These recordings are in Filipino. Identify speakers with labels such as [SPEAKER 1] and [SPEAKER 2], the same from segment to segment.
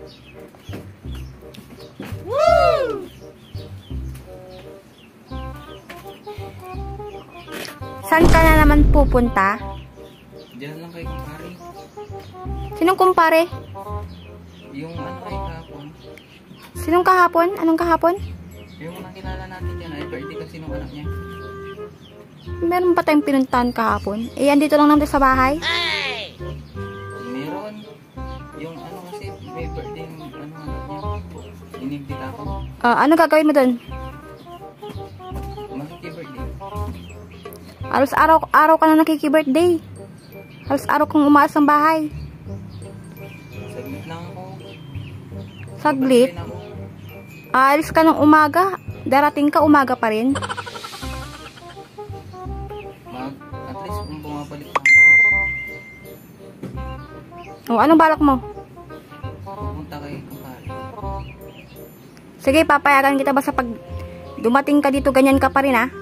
[SPEAKER 1] Woo! Saan ka na naman pupunta?
[SPEAKER 2] Diyan lang kay kumpare.
[SPEAKER 1] Sinong kumpare?
[SPEAKER 2] Yung ano kay kahapon.
[SPEAKER 1] Sinong kahapon? Anong kahapon?
[SPEAKER 2] Yung nakilala natin dyan ay birthday kasi nung anak niya.
[SPEAKER 1] Meron pa tayong pinuntahan kahapon. Eh, andito lang naman sa bahay.
[SPEAKER 2] Meron. Yung ano kasi may birthday ng ano anak niya. Inimbita ako.
[SPEAKER 1] Ano gagawin mo dun?
[SPEAKER 2] Makiki-birthday.
[SPEAKER 1] Halos araw ka na nakiki-birthday. Halos araw kang umaas ng bahay.
[SPEAKER 2] Saglit lang ako.
[SPEAKER 1] Saglit?
[SPEAKER 2] Birthday na ako.
[SPEAKER 1] Aalis ka ng umaga. Darating ka umaga pa rin.
[SPEAKER 2] At least kung bumabalik lang ako.
[SPEAKER 1] O, anong balak mo?
[SPEAKER 2] Pupunta kay kumpare.
[SPEAKER 1] Sige, papayagan kita basta pag dumating ka dito, ganyan ka pa rin, ah.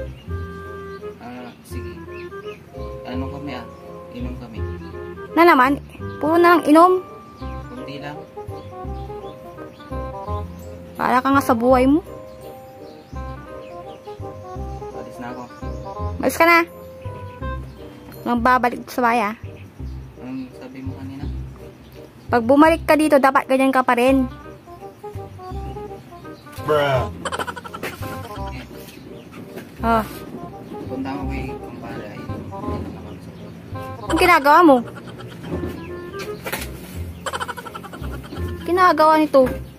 [SPEAKER 2] Sige. Ano kami Inom kami.
[SPEAKER 1] Na naman, puro na lang inom.
[SPEAKER 2] Kunti lang.
[SPEAKER 1] Para ka nga sa buhay mo.
[SPEAKER 2] Alis na ako.
[SPEAKER 1] Malis ka na. Nang babalik sa bahay, ah.
[SPEAKER 2] Anong sabi mo kanina?
[SPEAKER 1] Pag bumalik ka dito, dapat ganyan ka pa rin.
[SPEAKER 3] Bruh.
[SPEAKER 1] Oh.
[SPEAKER 2] Punta ako kay kumpare.
[SPEAKER 1] Anong ginagawa mo? Ginagawa nito.